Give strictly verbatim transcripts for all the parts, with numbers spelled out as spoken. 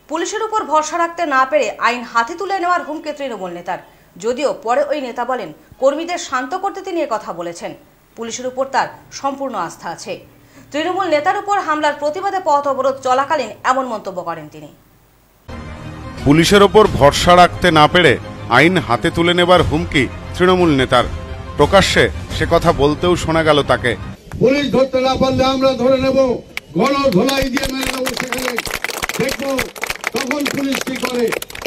পুলিশের উপর ভরসা রাখতে না পেরে আইন হাতে তুলে নেওয়ার হুমকি তৃণমূল নেতার। যদিও পরে ওই নেতা বলেন কর্মীদের শান্ত করতে তিনি কথা বলেছেন, পুলিশের উপর তার সম্পূর্ণ আস্থা আছে। তৃণমূল নেতার উপর হামলার প্রতিবাদে পথ অবরোধ চলাকালীন এমন মন্তব্য করেন তিনি। পুলিশের উপর ভরসা রাখতে না পেরে আইন হাতে তুলে নেবার হুমকি তৃণমূল নেতার। প্রকাশ্যে সে কথা বলতেও শোনা গেল তাকে। পুলিশ ধরতে না পারলে আমরা ধরে নেব, গণ ধোলাই দিয়ে মেরে নেব, সেখানে দেখবো তখন পুলিশ কি করে।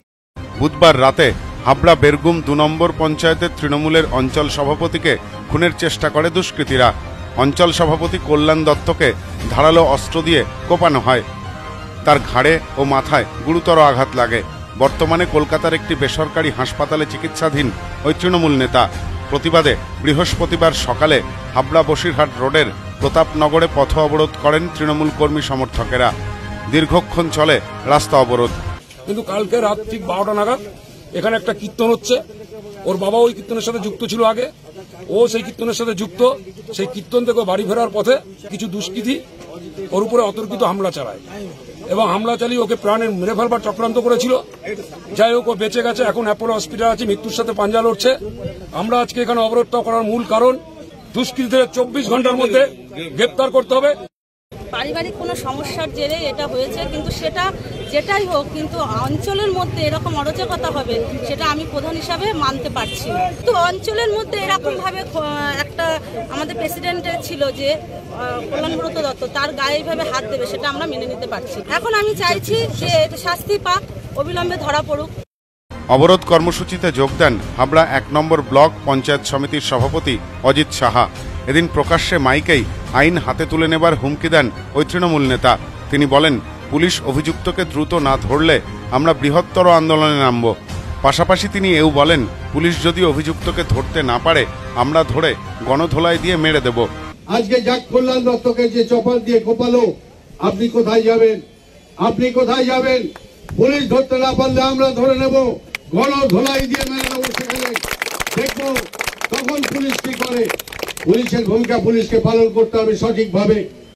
বুধবার রাতে হাবড়া বেরগুম দু নম্বর পঞ্চায়েতের তৃণমূলের অঞ্চল সভাপতিকে খুনের চেষ্টা করে দুষ্কৃতীরা। অঞ্চল সভাপতি কল্যাণ দত্তকে ধারালো অস্ত্র দিয়ে কোপানো হয়। তার ঘাড়ে ও মাথায় গুরুতর আঘাত লাগে। বর্তমানে কলকাতার একটি বেসরকারি হাসপাতালে চিকিৎসাধীন ওই তৃণমূল নেতা। প্রতিবাদে বৃহস্পতিবার সকালে হাবড়া বসিরহাট রোডের প্রতাপনগরে পথ অবরোধ করেন তৃণমূল কর্মী সমর্থকেরা। দীর্ঘক্ষণ চলে রাস্তা অবরোধ। কিন্তু কালকে রাত ঠিক বারোটা নাগাদ এখানে একটা কীর্তন হচ্ছে। ওর বাবা ওই কীর্তনের সাথে যুক্ত ছিল আগে, ও সেই কীর্তনের সাথে যুক্ত। সেই কীর্তন থেকে বাড়ি ফেরার পথে কিছু দুষ্কৃতী ওর উপরে অতর্কিত হামলা চালায় এবং হামলা চালিয়ে ওকে প্রাণে মেরে ফেলবার চক্রান্ত করেছিল। যাই হোক, ও বেঁচে গেছে, এখন অ্যাপোলো হসপিটাল আছে, মৃত্যুর সাথে পাঞ্জা লড়ছে। আমরা আজকে এখানে অবরোধটা করার মূল কারণ দুষ্কৃতীদের চব্বিশ ঘন্টার মধ্যে গ্রেপ্তার করতে হবে। পারিবারিক কোনো সমস্যার জেরে এটা হয়েছে, কিন্তু সেটা যেটাই হোক, কিন্তু অঞ্চলের মধ্যে এরকম অরাজকতা হবে সেটা আমি প্রধান হিসাবে মানতে পারছি না। তো অঞ্চলের মধ্যে এরকম ভাবে একটা আমাদের প্রেসিডেন্টের ছিল যে কল্যাণব্রত দত্ত, তার গায়ে এইভাবে হাত দেবে, সেটা আমরা মেনে নিতে পারছি। এখন আমি চাইছি যে শাস্তি পাক, অবিলম্বে ধরা পড়ুক। অবরোধ কর্মসূচিতে যোগ দেন হাবড়া এক নম্বর ব্লক পঞ্চায়েত সমিতির সভাপতি অজিত সাহা। এদিন প্রকাশ্যে মাইকেই আইন হাতে তুলে নেবার হুমকি দেন ওই তৃণমূল নেতা। তিনি বলেন, পুলিশ অভিযুক্তকে দ্রুত না ধরলে আমরা বৃহত্তর আন্দোলনে নামব। পাশাপাশি তিনি এও বলেন, পুলিশ যদি অভিযুক্তকে ধরতে না পারে আমরা ধরে গণধোলাই দিয়ে মেরে দেব। আজকে যাক কল্যাণ দত্তকে যে চপার দিয়ে কোপালো, আপনি কোথায় যাবেন? আপনি কোথায় যাবেন? পুলিশ ধরতে না পারলে আমরা ধরে নেব, গণধোলাই দিয়ে মেরে নেব, সেখানে দেখবো তখন পুলিশ কি করে। পুলিশের ভূমিকা পুলিশকে পালন করতে হবে সঠিকভাবে।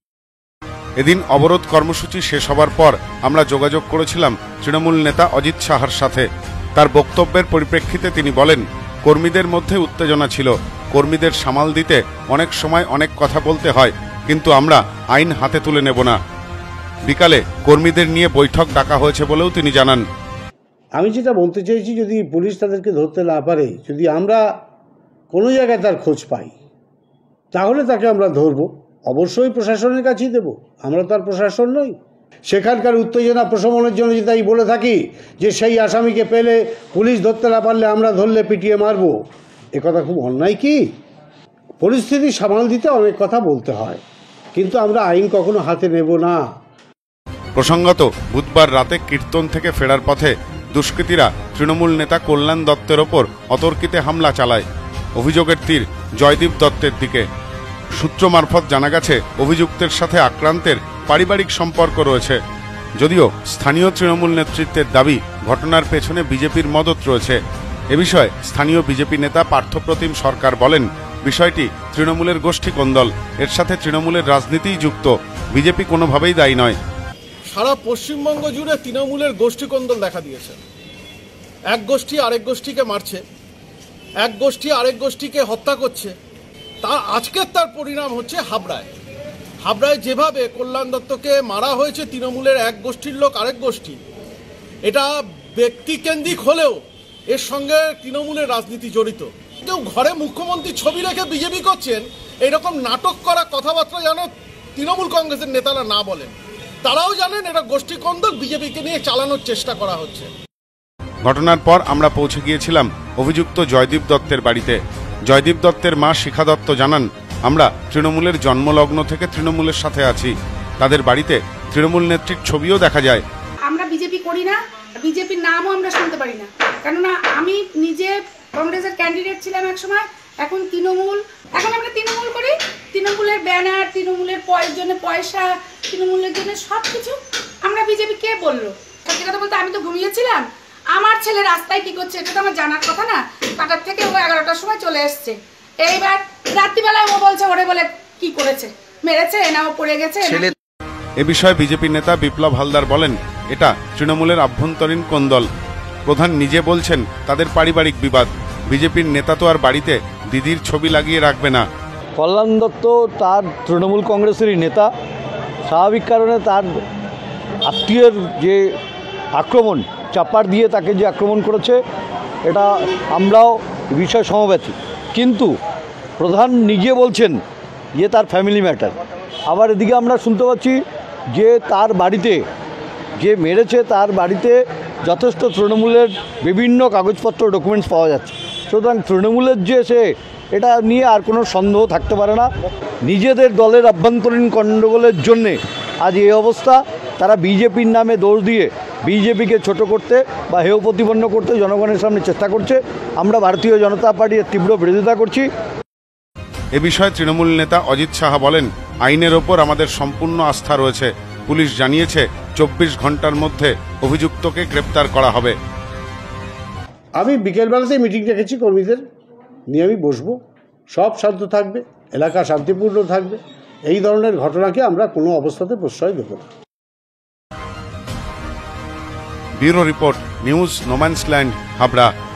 এদিন অবরোধ কর্মসূচি শেষ হবার পর আমরা যোগাযোগ করেছিলাম তৃণমূল নেতা অজিত সাহার সাথে। তার বক্তব্যের পরিপ্রেক্ষিতে তিনি বলেন, কর্মীদের মধ্যে উত্তেজনা ছিল, কর্মীদের সামাল দিতে অনেক সময় অনেক কথা বলতে হয়, কিন্তু আমরা আইন হাতে তুলে নেব না। বিকালে কর্মীদের নিয়ে বৈঠক ডাকা হয়েছে বলেও তিনি জানান। আমি যেটা বলতে চাইছি, যদি পুলিশ তাদেরকে ধরতে না পারে, যদি আমরা কোনো জায়গায় তার খোঁজ পাই, তাহলে তাকে আমরা ধরব, অবশ্যই প্রশাসনের কাছেই দেব। আমরা তার প্রশাসন নই। সেখানকার উত্তেজনা প্রশমনের জন্য যদি তাই বলে থাকি যে সেই আসামিকে পেলে পুলিশ ধরতে না পারলে আমরা ধরলে পিটিয়ে মারব, এ কথা খুব অন্যায়। কি পরিস্থিতি সামাল দিতে অনেক কথা বলতে হয়, কিন্তু আমরা আইন কখনো হাতে নেব না। প্রসঙ্গত, বুধবার রাতে কীর্তন থেকে ফেরার পথে দুষ্কৃতীরা তৃণমূল নেতা কল্যাণ দত্তের ওপর অতর্কিতে হামলা চালায়। অভিযোগের তীর জয়দীপ দত্তের দিকে। সূত্র মারফত জানা গেছে, অভিযুক্তের সাথে আক্রান্তের পারিবারিক সম্পর্ক রয়েছে। যদিও স্থানীয় তৃণমূল নেতৃত্বের দাবি, ঘটনার পেছনে বিজেপির মদত রয়েছে। এ বিষয়ে স্থানীয় বিজেপি নেতা পার্থপ্রতিম সরকার বলেন, বিষয়টি তৃণমূলের গোষ্ঠী কোন্দল, এর সাথে তৃণমূলের রাজনীতিই যুক্ত, বিজেপি কোনোভাবেই দায়ী নয়। সারা পশ্চিমবঙ্গ জুড়ে তৃণমূলের গোষ্ঠী কোন্দল দেখা দিয়েছে। এক গোষ্ঠী আরেক গোষ্ঠীকে মারছে, এক গোষ্ঠী আরেক গোষ্ঠীকে হত্যা করছে। তা আজকের তার পরিণাম হচ্ছে হাবড়ায়। হাবড়ায় যেভাবে কল্যাণ দত্তকে মারা হয়েছে তৃণমূলের এক গোষ্ঠীর লোক আরেক গোষ্ঠী, এটা ব্যক্তিকেন্দ্রিক হলেও এর সঙ্গে তৃণমূলের রাজনীতি জড়িত। কেউ ঘরে মুখ্যমন্ত্রী ছবি রেখে বিজেপি করছেন, এরকম নাটক করা কথাবার্তা যেন তৃণমূল কংগ্রেসের নেতারা না বলেন। তারাও জানেন এটা গোষ্ঠী কোন্দল, বিজেপিকে নিয়ে চালানোর চেষ্টা করা হচ্ছে। ঘটনার পর আমরা পৌঁছে গিয়েছিলাম অভিযুক্ত জয়দীপ দত্তের বাড়িতে। জয়দীপ দত্তের মা শিখা দত্ত জানান, আমরা তৃণমূলের জন্মলগ্ন থেকে তৃণমূলের সাথে আছি। তাদের বাড়িতে তৃণমূল নেত্রীর ছবিও দেখা যায়। আমরা বিজেপি করি না, বিজেপির নামও আমরা শুনতে পারি না, কেননা আমি নিজে কংগ্রেসের ক্যান্ডিডেট ছিলাম এক সময়, এখন তৃণমূল, এখন আমরা তৃণমূল করি। তৃণমূলের ব্যানার, তৃণমূলের জন্য পয়সা, তৃণমূলের জন্য সব কিছু। আমরা বিজেপি কে বললো? সত্যি কথা বলতে আমি তো ঘুমিয়েছিলাম। আমার ছেলে রাস্তায় কি করছে এটা তো আমার জানার কথা না। কাটার থেকে ও এগারোটার সময় চলে এসছে, এইবার রাত্রিবেলায় ও বলছে ওরে বলে কি করেছে, মেরেছে না ও পড়ে গেছে। এ বিষয়ে বিজেপি নেতা বিপ্লব হালদার বলেন, এটা তৃণমূলের আভ্যন্তরীণ কোন্দল। প্রধান নিজে বলছেন তাদের পারিবারিক বিবাদ। বিজেপির নেতা তো আর বাড়িতে দিদির ছবি লাগিয়ে রাখবে না। কল্যাণ দত্ত তার তৃণমূল কংগ্রেসেরই নেতা, স্বাভাবিক কারণে তার আত্মীয়ের যে আক্রমণ, চাপার দিয়ে তাকে যে আক্রমণ করেছে, এটা আমরাও বিষয় সমব্যথী। কিন্তু প্রধান নিজে বলছেন যে তার ফ্যামিলি ম্যাটার। আবার এদিকে আমরা শুনতে পাচ্ছি যে তার বাড়িতে যে মেরেছে তার বাড়িতে যথেষ্ট তৃণমূলের বিভিন্ন কাগজপত্র ডকুমেন্টস পাওয়া যাচ্ছে। সুতরাং তৃণমূলের যে সে এটা নিয়ে আর কোনো সন্দেহ থাকতে পারে না। নিজেদের দলের আভ্যন্তরীণ গণ্ডগোলের জন্যে আজ এই অবস্থা। তারা বিজেপির নামে দোষ দিয়ে বিজেপিকে ছোট করতে বা হেয় প্রতিপন্ন করতে জনগণের সামনে চেষ্টা করছে। আমরা ভারতীয় জনতা পার্টির তীব্র বিরোধিতা করছি। এ বিষয়ে তৃণমূল নেতা অজিত সাহা বলেন, আইনের ওপর আমাদের সম্পূর্ণ আস্থা রয়েছে। পুলিশ জানিয়েছে চব্বিশ ঘন্টার মধ্যে অভিযুক্তকে গ্রেপ্তার করা হবে। আমি বিকেলবেলাতেই মিটিং রেখেছি, কর্মীদের নিয়ে আমি বসবো। সব শান্ত থাকবে, এলাকা শান্তিপূর্ণ থাকবে। এই ধরনের ঘটনাকে আমরা কোনো অবস্থাতে প্রশ্রয় দেব না। Bureau report, news no man's land, Habra.